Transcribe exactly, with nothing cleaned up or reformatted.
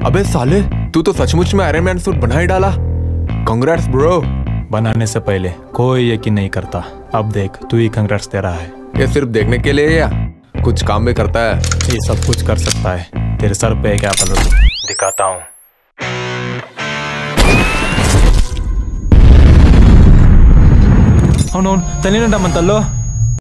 अबे साले, तू तो सचमुच में आयरन मैन सूट बना ही डाला। Congrats bro. बनाने से पहले कोई यकीन नहीं करता, अब देख तू ही कांग्रेट्स दे रहा है। ये सिर्फ देखने के लिए या कुछ काम भी करता है? ये सब कुछ कर सकता है। तेरे सर पे एक एप्पल दिखाता हूँ। అవునవును తెలియనంట మన తల్లో